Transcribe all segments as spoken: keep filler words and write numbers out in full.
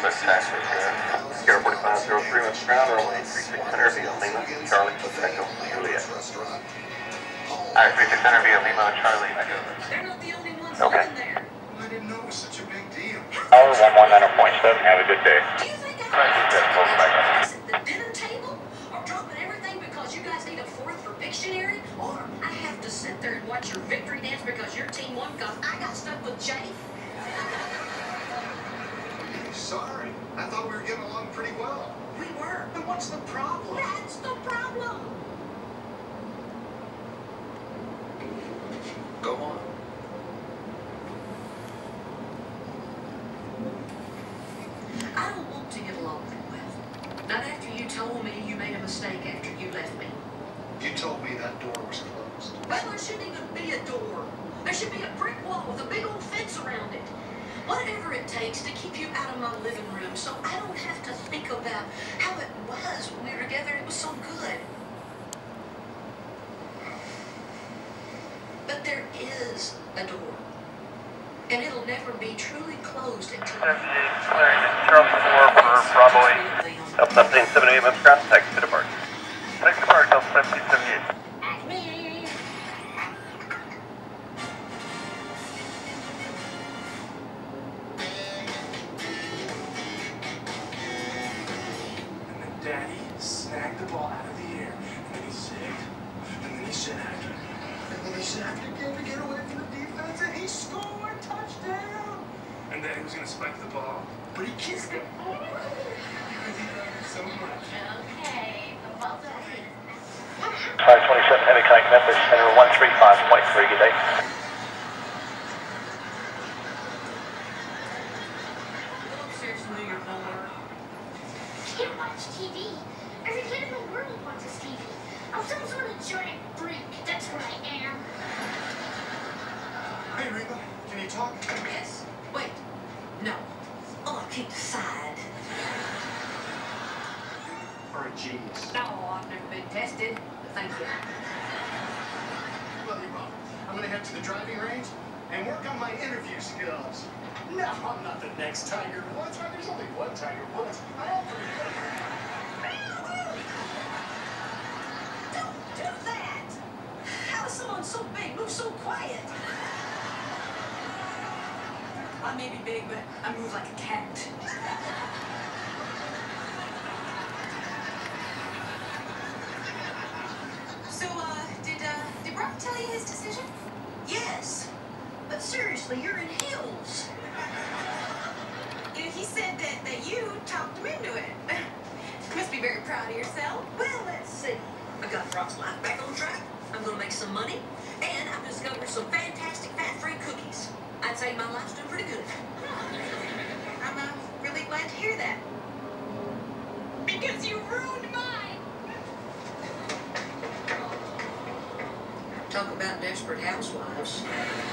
Memphis, taxi return. Sierra forty-five zero three, went ground, runway three six hundred via Lima, Charlie, Echo, Juliet. Alright, three six hundred via Lima, Charlie, Echo. They're not the only ones Okay. living there. I didn't know it was such a big deal. Oh, one one nine point seven, have a good day. Do you think I Right, can just pull back up. at the dinner table? Or dropping everything because you guys need a fourth for Pictionary? Or I have to sit there and watch your victory dance because your team won because I got stuck with Jay? Sorry. I thought we were getting along pretty well. We were. Then what's the problem? That's the problem. Go on. I don't want to get along with. Not after you told me you made a mistake after you left me. You told me that door was closed. Well, there shouldn't even be a door. There should be a brick wall with a big old fence around it. Whatever it takes to keep you out of my living room so I don't have to think about how it was when we were together. It was so good. But there is a door. And it'll never be truly closed until... seventy-eight, clearing at Charlie four for Bravo eight. Delta seventeen seventy-eight, Memphis ground, taxi to depart. Taxi to depart, Delta seventeen seventy-eight. Daddy snagged the ball out of the air, and then he said, and then he sagged, and then he sagged again to get away from the defense, and he scored, touchdown! And Daddy was going to spike the ball, but he kissed it. Because he loved her so much. Okay, well done. five twenty-seven, heavy kite, Memphis, center one three five point three, good day. Go upstairs and do your homework. Can't watch T V. Every kid in the world watches T V. I'm some sort of giant freak. That's what I am. Hey, Reba, can you talk? Yes. Wait. No. Oh, I can't decide. Or a genius? No, I've never been tested. But thank you. Well, you're wrong. I'm going to head to the driving range and work on my interview skills. No, I'm not the next Tiger Woods. Right? There's only one Tiger Woods. I'll Don't do that! How is someone so big move so quiet? I may be big, but I move like a cat. So, uh, did, uh, did Brock tell you his decision? Yes. But seriously, you're in heels. You know, he said that, that you talked him into it. You must be very proud of yourself. Well, let's see. I got Brock's life back on track. I'm gonna make some money. And I've discovered some fantastic fat-free cookies. I'd say my life's doing pretty good. I'm uh, really glad to hear that. Because you ruined mine. Talk about desperate housewives.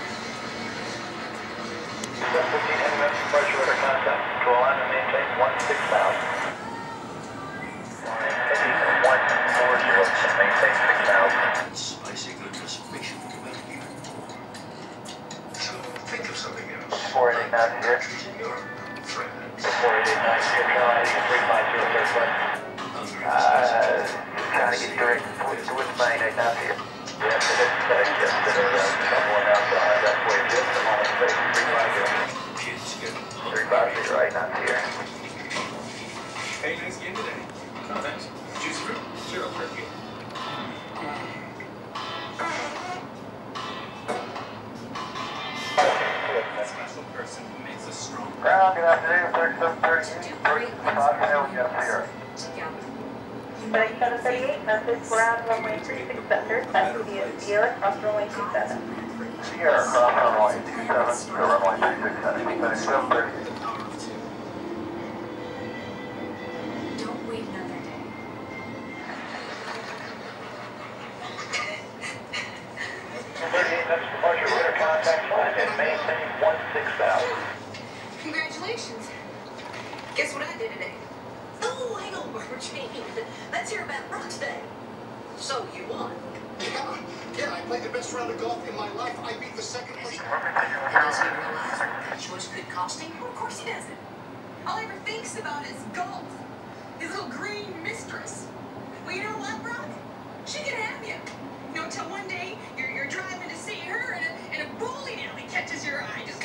fifteen heavy Memphis, departure order contact. Control line and maintain one six thousand. Line heavy one four zero, maintain six thousand. spicy goodness fish come out here. So think of something else. four eight nine here. Your friend. four eight nine here, Carolina, three five zero, third flight. Uh, trying to get direct with, with Maine right now here. Yes, it is FedEx, yes, it is, uh, someone else, uh, that's where it is, I'm on the FedEx three five zero. Kids get three five zero, right now here. Hey, nice game today. Oh, thanks. Juice fruit? Zero turkey. That special person who makes us strong. Ground, good afternoon, thirty-seven thirty, three five zero, yes, here. FedEx seven thirty-eight, Memphis, ground runway three six center, taxi via Sierra, cross runway two seven. Sierra, cross runway two seven, to runway three six center, FedEx seven thirty-eight. Don't wait another day. thirty-eight, Memphis departure, radar contact line, and maintain one six thousand. Congratulations. Guess what I did today? Oh, hang on, Margie. Let's hear about Brock's day. So, you won. Yeah, yeah, I played the best round of golf in my life. I beat the second place. Does he realize what that choice could cost him? Well, of course he doesn't. All he ever thinks about is golf. His little green mistress. Well, you know what, Brock? She can have you. You know, until one day you're, you're driving to see her and a, and a bowling alley catches your eye. Just...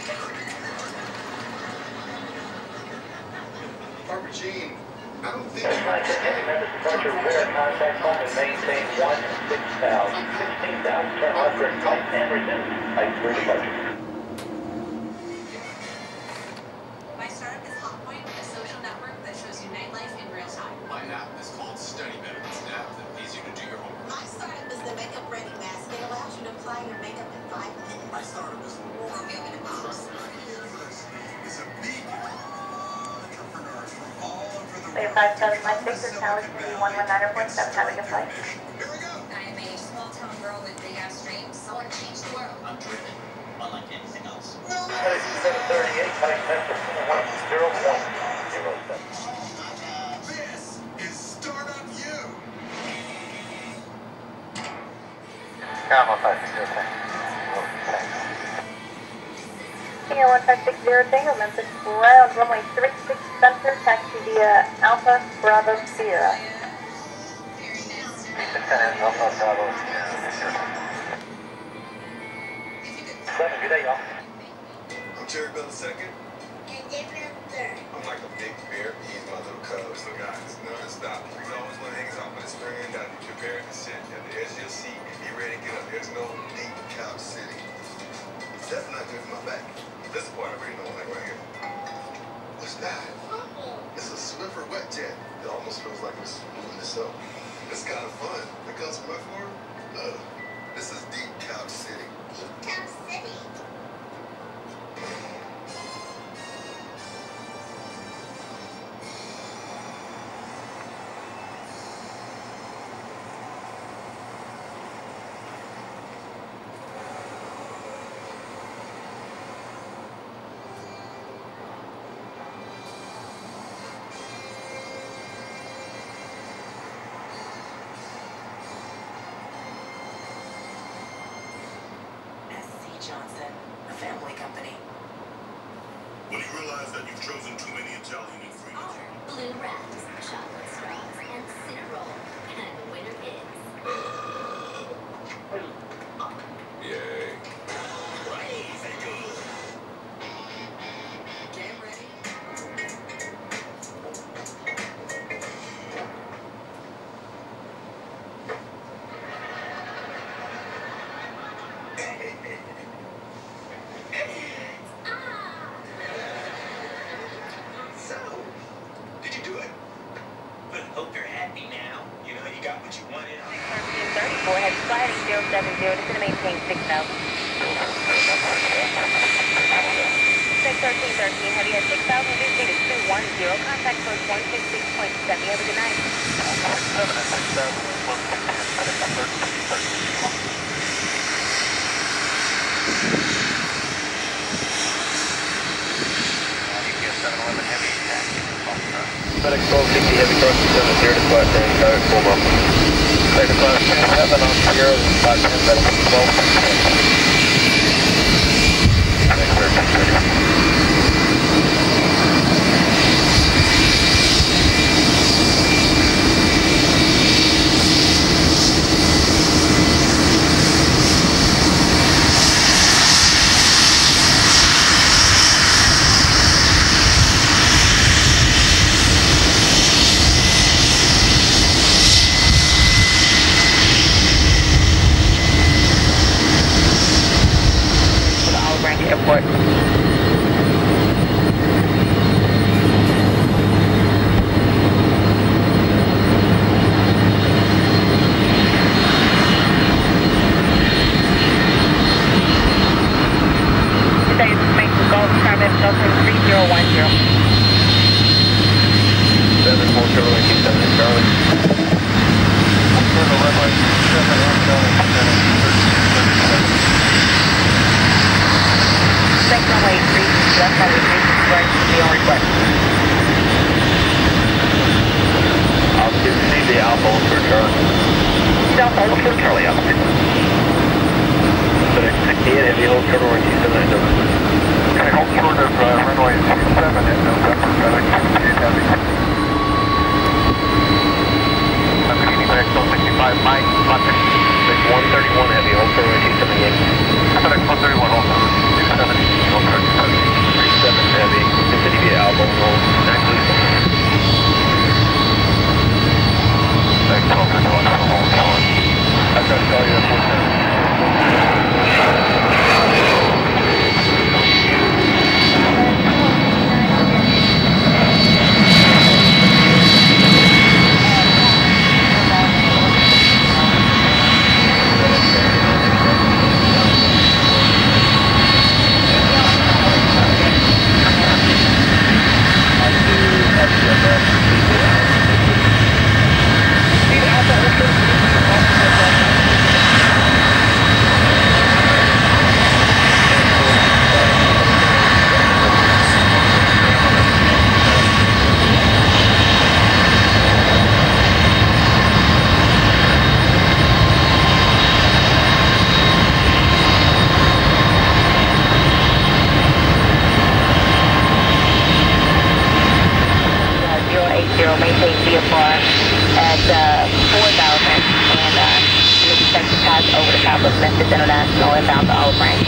Barbara Jean, I don't think That's right, Heavy Memphis departure, repair contact point and maintain one six thousand, sixteen thousand, turn left, right, right, and resume. Height for departure. My startup is Hotpoint, a social network that shows you nightlife in real time. My app is called Study Better. It's an app that leads you to do your homework. My startup is the Makeup Ready Mask. It allows you to apply your makeup in five minutes. My startup is Romeo and Mouse. is a beacon. Entrepreneurs from all over the Clear five seven five six is now K M E M one one nine point seven, having a flight. Here we go. I am a small-town girl with big-ass dreams. I want to change the world. I'm driven, unlike anything else. Heading seven thirty-eight, height Memphis, one zero point zero seven. This is Startup U. Count on five zero ten. K one five six zero Tango, Memphis, ground runway three six center, taxi via Alpha Bravo Sierra. Lieutenant Alpha Bravo Sierra. Seven, good day, y'all. I'm Jerry Bell the second. And Gabriel third. I'm like a big bear. He's my little cubs. Look, guys, non-stop. He's always one of the things off on the spring. Got to get your bear to sit at the edge of your seat and be ready to get up. There's no deep couch sitting. It's definitely not good for my back. This is the part I really don't like right here. What's that? It's a Swiffer wet jet. It almost feels like it's moving itself. It's kind of fun. It comes from my floor. Uh, this is deep couch sitting. Deep Couch City. Johnson, a family company. When you realize that you've chosen too many Italian ingredients. Blue wraps, chocolate straws, and cinnamon. And the winner is... Yay. Crazy good. Get ready. So, did you do it? But hope you're happy now. You know, you got what you wanted. thirteen thirty-four, heavy sliding zero seven zero, just gonna maintain six thousand. six thirteen thirteen, heavy at six thousand, due speed is two one zero, contact close one six six point seven, you have a good night. seven and six thousand, one thirteen thirteen. seven eleven Heavy, FedEx twelve sixty Heavy crossing seven zero to five ten, direct full bump. Clear to class two seven on zero, five ten, FedEx twelve sixty. FedEx thirteen thirty. Airport. Today is Memphis Golf, Travis, Delta three zero one zero. seven four Charlie, keep seven in Charlie. For the runway, seven one Charlie, Thanks, runway three, left runway three, right to be on request. I'll give you the Alpha for Charlie. Alpha for Charlie, Alpha. FedEx sixty-eight, heavy hold short runway two seven at Dover. Okay, hold short of uh, runway two seven at November. Go inbound to Olive Branch.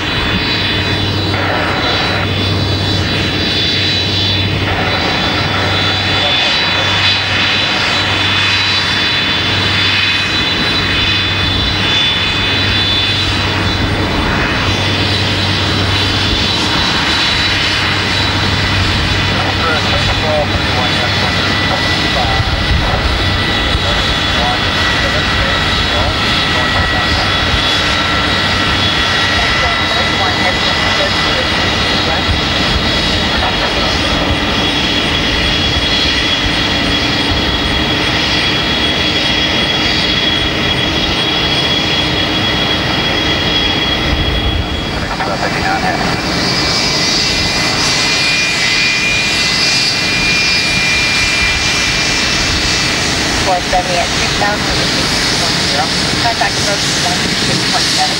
four seventy at two thousand ten. Contact approach one six point seven.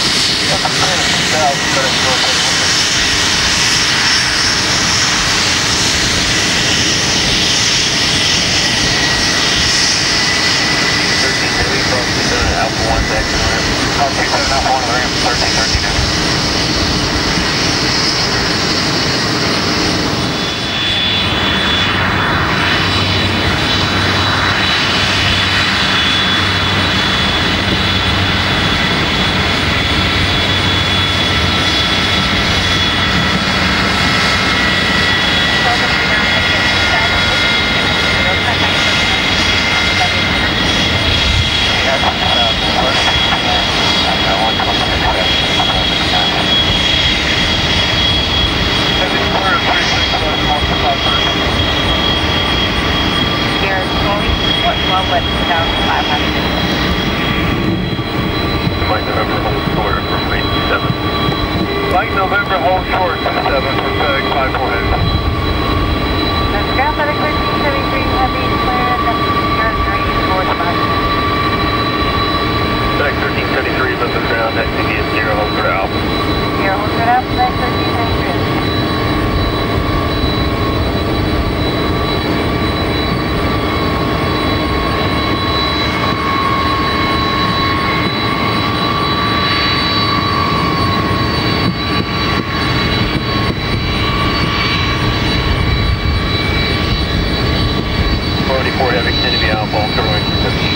Alpha one back to the ramp. Oh, two seven Alpha one to the ramp, thirteen thirty-two. Mike November, hold short from eight seven. Mike November, hold short from seven from FedEx five four heavy. That's ground FedEx thirteen seventy-three heavy, clear, that's zero three four five. FedEx thirteen seventy-three, Memphis ground, X C D is zero, hold short Alpha. Zero, hold short Alpha, FedEx thirteen seventy-three. four heavy, extended via Alpha, all runway fifteen.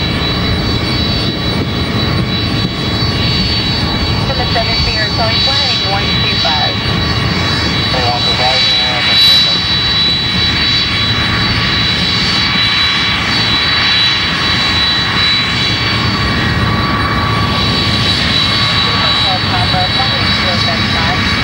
Seven seven zero, calling flying one two five. They want the volume and Papa, Papa, zero seven five.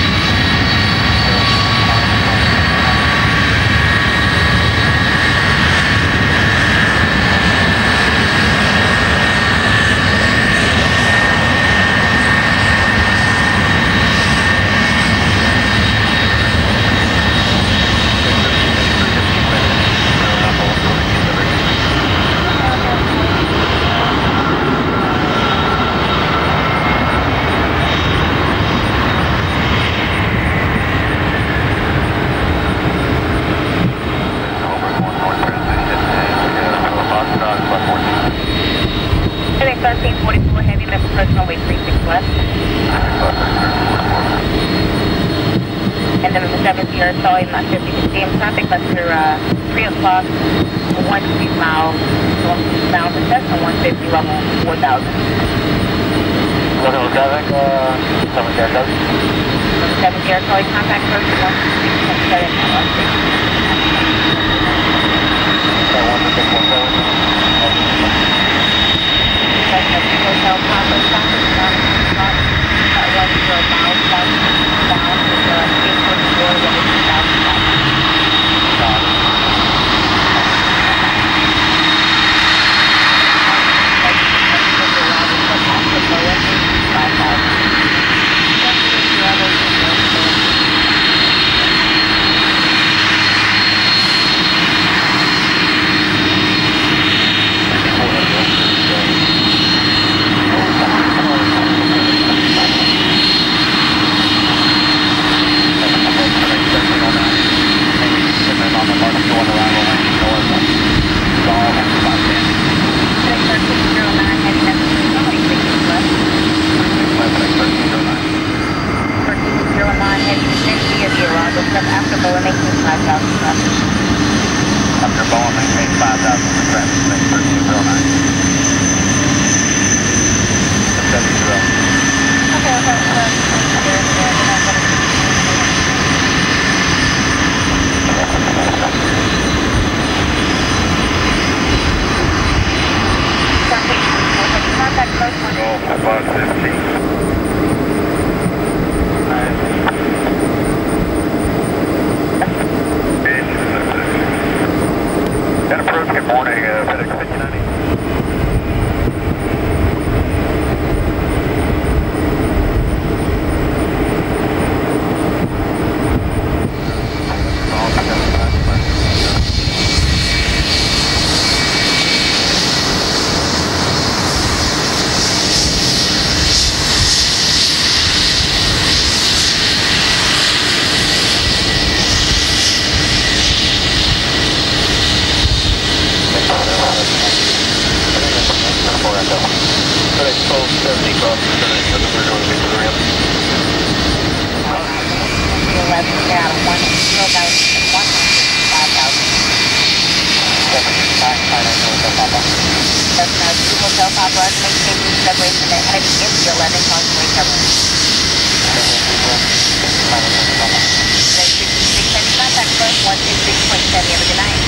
thirteen forty-four heavy, Memphis approach runway three six left. And then Memphis seven zero, Charlie, not fifty, sixteen, traffic left to uh, three o'clock, one six miles, one miles and Cessna one fifty, level four thousand. Local traffic, uh, seven zero, Memphis seven zero, Charlie, contact approach one six point seven, one six. one six one seven. Hotel Papa, traffic down, one zero miles south, down to the eight four, level two thousand. That's after Bowen, maintain five thousand traffic. After Bowen, maintain five thousand for traffic, make thirteen zero nine. seven zero. Okay, okay, okay. Contact close one. Golf five fifteen. Got approved. Good morning, uh, FedEx fifty ninety. FedEx twelve seventy cross the finish of the we're going to get to the ramp. eleven down, one zero thousand, one five thousand. Five, five, hotel Papa. That's now two hotel Papa, maintain the separation and heading into the eleven, causing recovery. Then sixty-six, heavy contact first, one two six point seven, have a good night.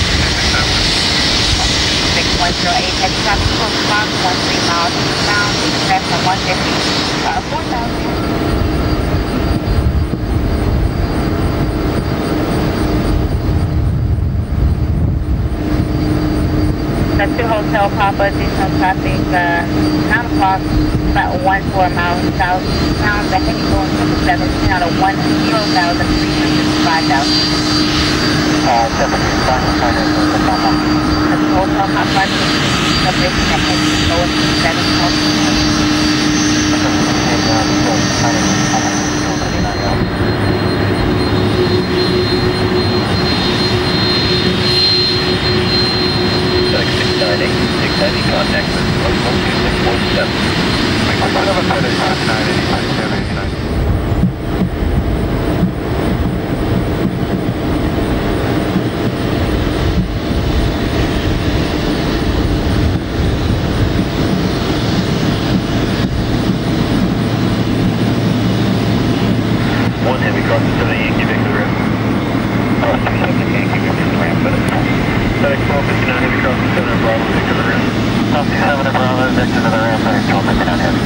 six one zero eight, heavy traffic, close box, one three miles, bound, express on one fifty, uh, four thousand. That's two Hotel Papa, additional traffic, uh, nine o'clock, about one four miles south, pound, the heavy going triple seven, out of one zero thousand, three hundred, five thousand. Uh, seventeen, five, five, Hotel Papa. That's two Hotel Papa, submission, the heavy going triple seven, FedEx six nine eight, six heavy contact with one two six point seven. FedEx six nine eight, six seven eight nine. One heavy cross the seven Yankee Victor ramp. Cross the seven Yankee Victor ramp, FedEx. FedEx twelve fifty-nine heavy cross the seven Bravo Victor the ramp. Cross the seven Bravo Victor to the ramp, FedEx twelve fifty-nine heavy.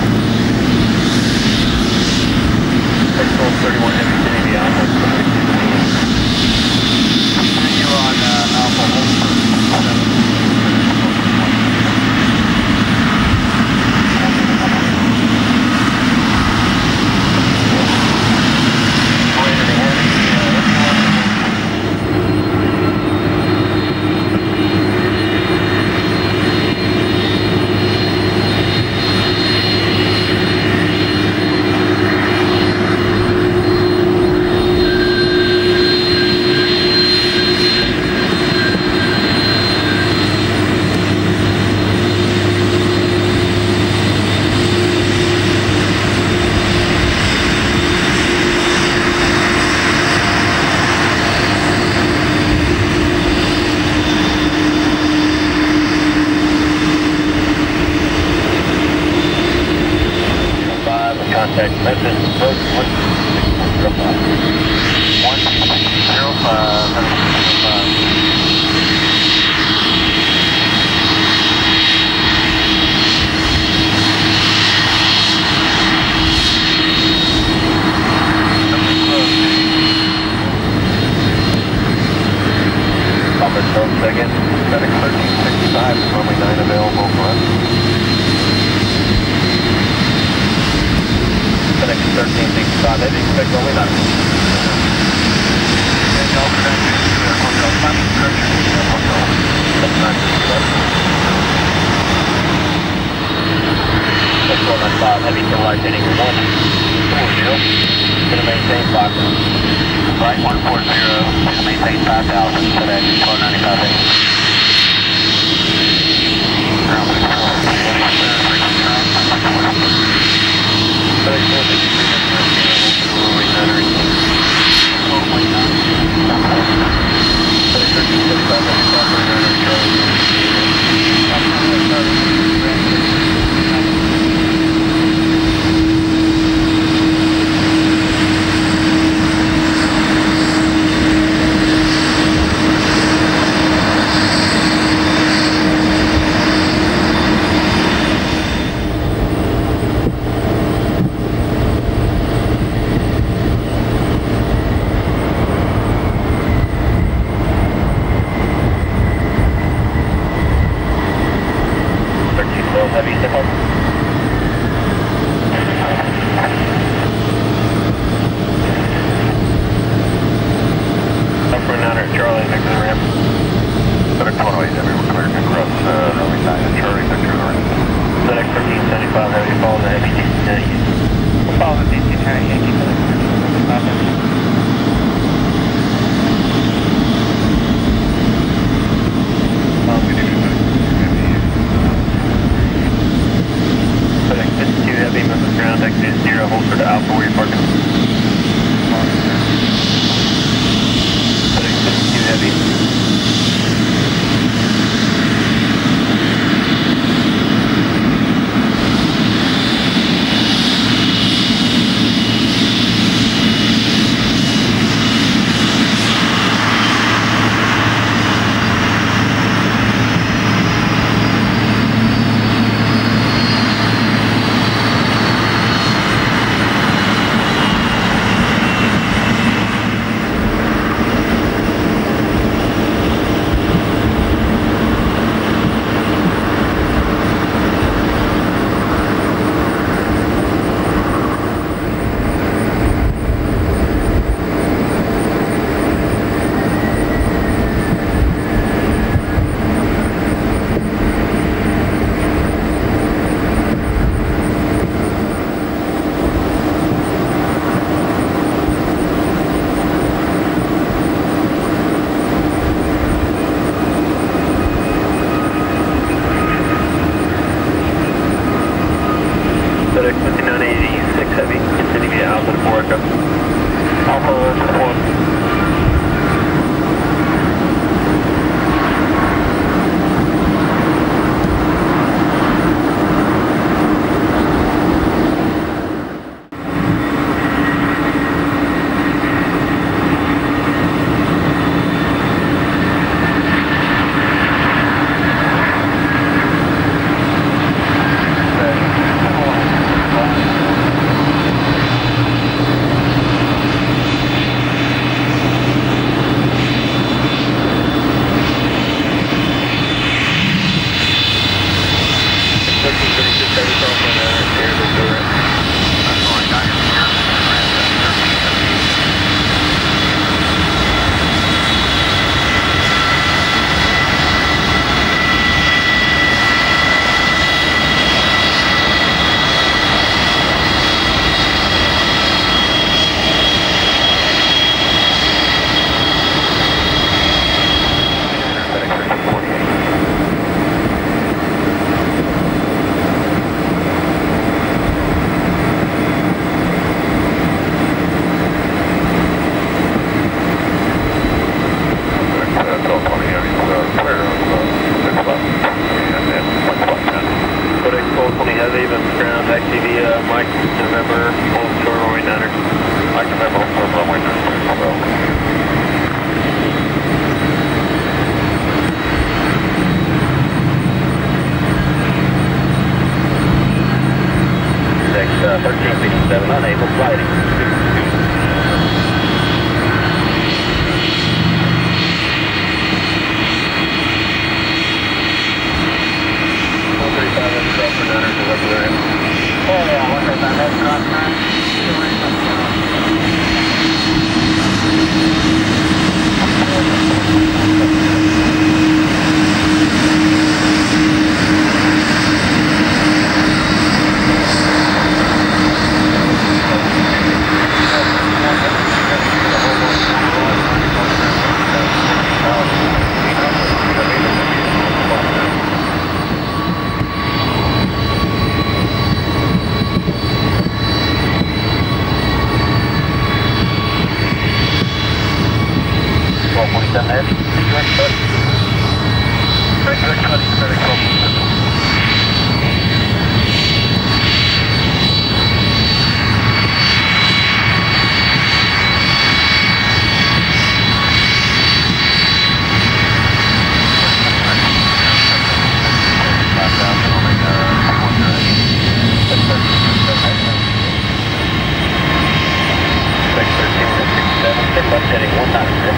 FedEx twelve thirty-one heavy City beyond one sixty to the wing. Continue on uh, Alpha Holster. Contact Memphis, approach one six zero five. one six zero five, one six zero five. Papa twelve seconds, FedEx thirteen sixty-five, runway nine available for us. FedEx thirteen sixty-five, heavy, expect only nine. And all connected to the hotel, final structure, hotel. That's nine sixty-one. That's four ninety-five, heavy to right, heading one four zero. Gonna maintain five thousand. Right, one four zero, gonna maintain five thousand, FedEx four ninety-five heavy. FedEx four fifty-three, runway nine. twelve forty-seven heavy. FedEx buddy. FedEx buddy, FedEx twelve forty-seven. Left heading one nine zero.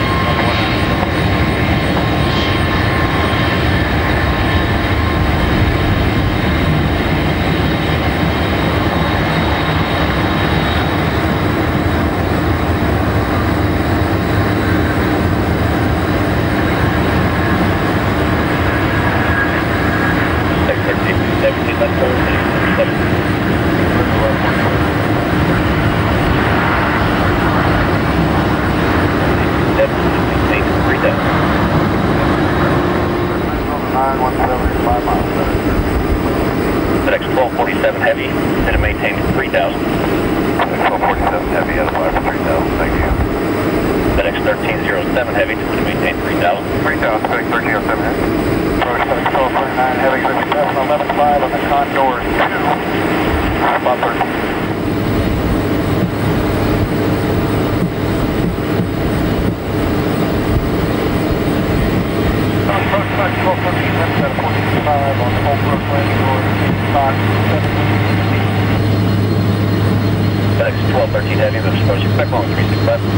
FedEx twelve forty-seven heavy, to maintain three thousand. twelve forty-seven heavy, out of five for three thousand, thank you. FedEx thirteen oh seven heavy, to maintain three thousand. three thousand, FedEx thirteen oh seven heavy. FedEx twelve forty-nine heavy, fifty-seven, eleven five on the Condor two. Spot thirteen. twelve forty-seven, fourteen five on the Old Brook landing door, five seven. FedEx twelve thirteen heavy, I'm supposed to expect on three six five.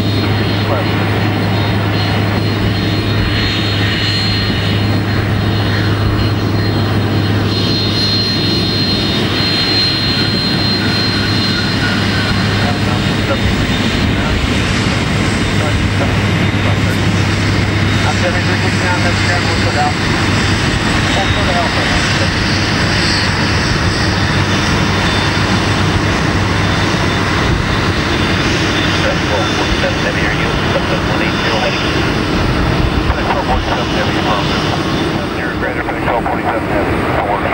I'm seventy-three sixty-nine, that's the we'll put out. We'll put it out for now. That's twelve forty-seven heavy, are you? That's one eighty heading. That's twelve forty-seven heavy, affirmative. You're greater for the twelve forty-seven heavy, that works.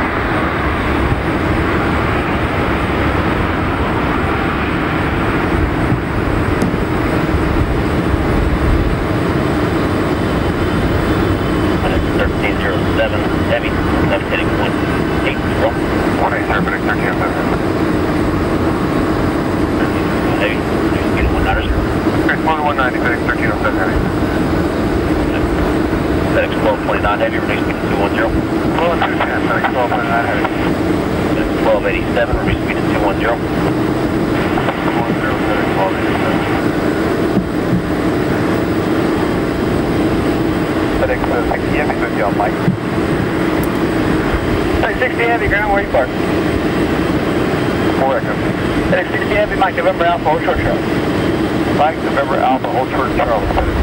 thirteen oh seven heavy, left heading one eight zero. one eight zero, FedEx thirteen oh seven. Heavy, get a one ninety. FedEx one ninety, FedEx thirteen oh seven heavy. FedEx twelve twenty-nine heavy, release speed to two one zero. twelve two ten, FedEx twelve twenty-nine heavy. FedEx twelve eighty-seven, release speed to two one zero. two one zero, FedEx twelve eighty-seven. FedEx sixty heavy, good job, Mike. FedEx sixty heavy, ground, where you park? Four Echo. FedEx sixty heavy, Mike, November Alpha, hold short Charlie. Mike, November Alpha, hold short Charlie, FedEx.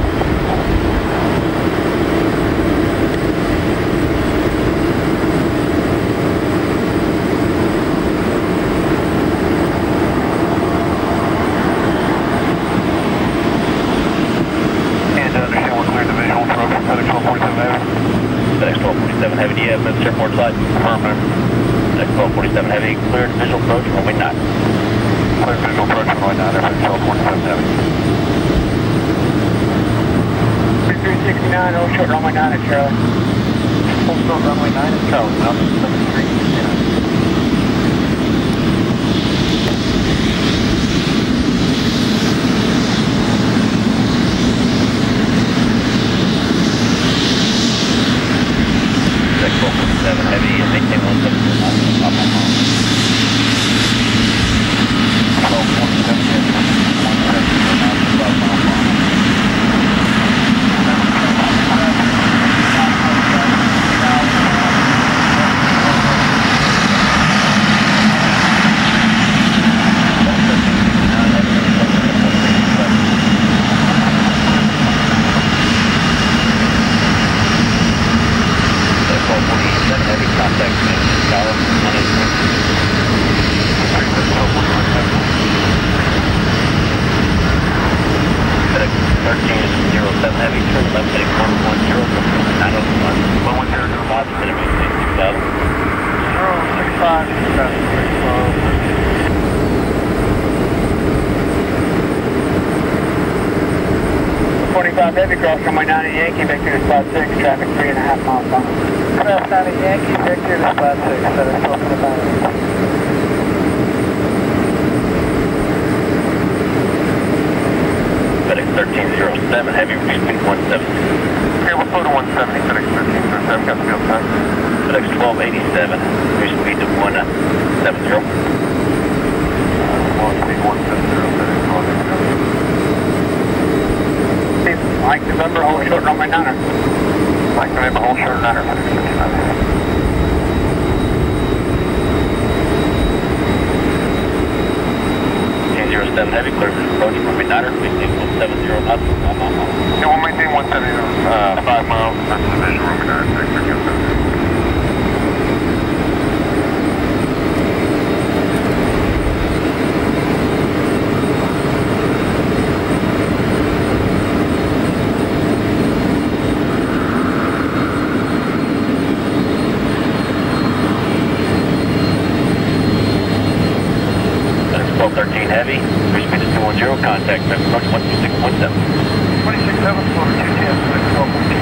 FedEx twelve forty-seven heavy, do you have Memphis Airport side? Affirmative. FedEx twelve forty-seven heavy, cleared visual approach, runway nine. Cleared visual approach, runway nine, FedEx twelve forty-seven heavy. thirty-three sixty-nine, hold short runway nine at Charlie. Hold short runway nine at Charlie, Mountain seventy-three sixty-nine. twelve forty-seven heavy, and maintain one seven four nine, top on home. twelve forty-seven heavy, one seven four nine, top on home. twelve forty-seven heavy, contact Memphis Tower, one eight zero. FedEx thirteen oh seven heavy, turn left heading one one zero, nine oh one. one one zero zero five, FedEx maintain six thousand. zero six five, six thousand. twenty-five heavy cross runway ninety Yankee, Victor to spot six, traffic three and a half miles on. Cross ninety Yankee, Victor to spot six, FedEx talking about it. FedEx thirteen oh seven, heavy, speed one seventy. Okay, we'll flow to one seventy, FedEx thirteen oh seven, got the field time. FedEx twelve eighty-seven, speed to one seventy. Speed one seventy, FedEx twelve eighty-seven. Mike November, hold short runway niner. Mike November, hold short niner, FedEx fifty-nine. seven heavy, clear for approach, runway niner, maintain one seventy knots, five miles. Yeah, we'll maintain one seventy, uh, five miles, that's the division, runway niner, six, six, seven. thirteen heavy, speed is two one zero, contact approach one two six one seven. twenty-six seven, floor two ten, twelve fourteen.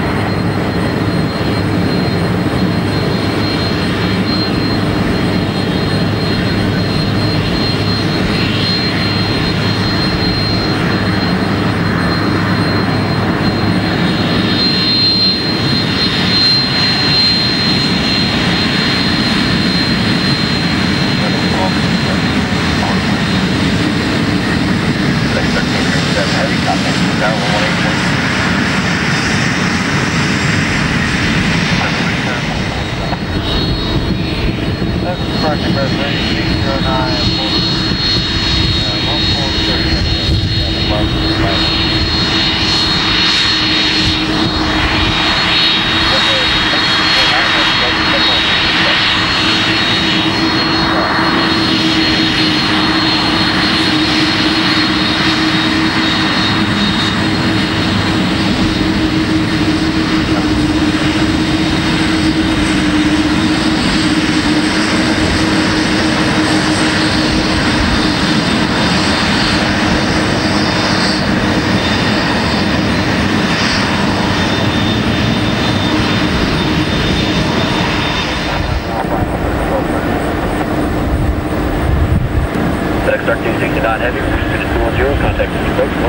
thirteen sixty-nine heavy, speed is two one zero, contact approach